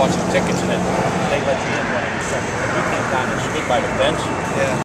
bought some tickets and then they let you in 1 second. You came down and stood by the fence. Yeah.